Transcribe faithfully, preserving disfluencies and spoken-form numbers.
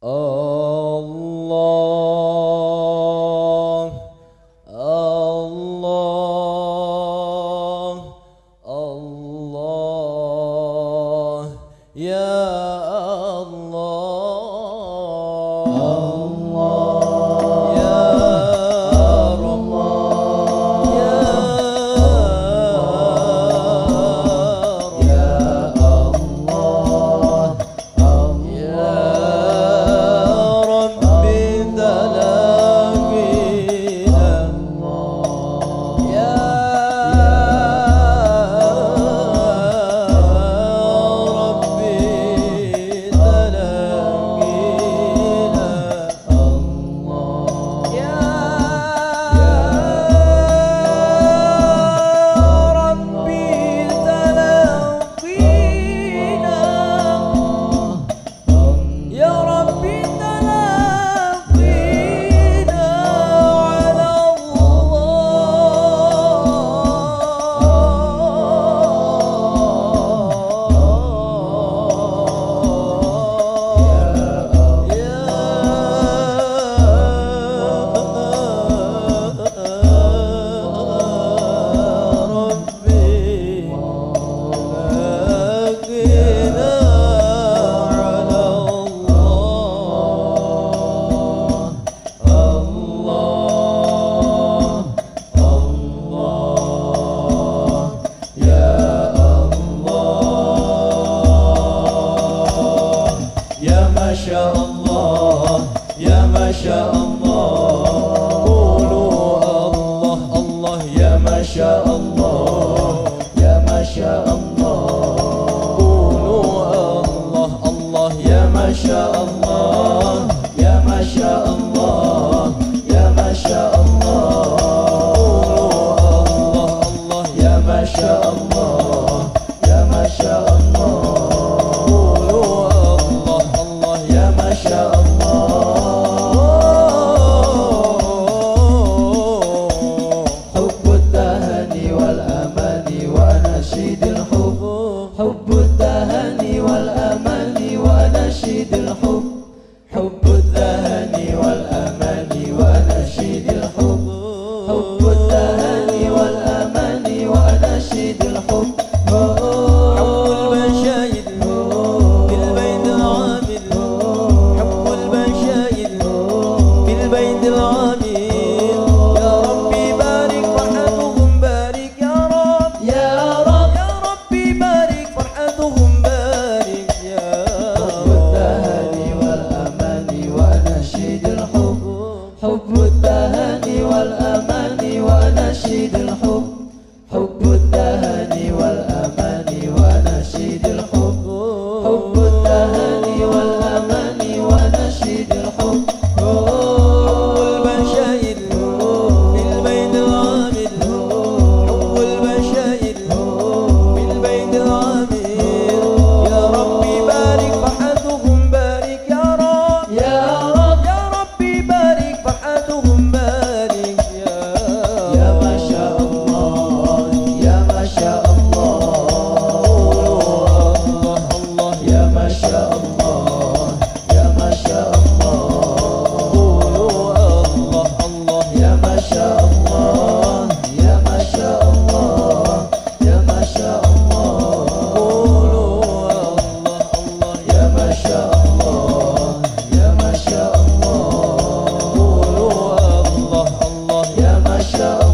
Allah, Allah, Allah, ya Masya Allah, ya Masya Allah, qulu Allah, Allah, ya Masya Allah, ya Masya Allah, qulu Allah, Allah, ya Masya Allah, ya Masya Allah, ya Masya Allah, qulu Allah, Allah, ya Masya Allah, ya Masya Allah. حب التهاني والأماني ونشيد الحب، حب التهاني والأماني ونشيد الحب، حب التهاني والأماني ونشيد الحب. حب المشايد بالبيت العامر، حب المشايد بالبيت العامر. يا ربي بارك فرحتهم، بارك يا رب، يا رب يا ربي بارك فرحتهم، بارك يا رب. حب التهاني والأماني ونشيد الحب، حب التهاني والأماني ونشيد الحب، حب التهاني والأماني ونشيد الحب، حب التهاني والأماني ونشيد الحب. حب المشايد بالبيت العامر، حب المشايد بالبيت العامر. يا ربي بارك فرحتهم، بارك يا رب، يا رب يا ربي بارك فرحتهم، بارك يا رب. يا ما شاء الله، يا ما شاء الله، الله الله، يا ما شاء الله، يا ما شاء الله، الله الله، يا ما شاء الله، يا ما شاء الله، يا ما شاء الله، الله الله، يا ما شاء الله، يا ما شاء الله، الله الله، يا ما شاء الله.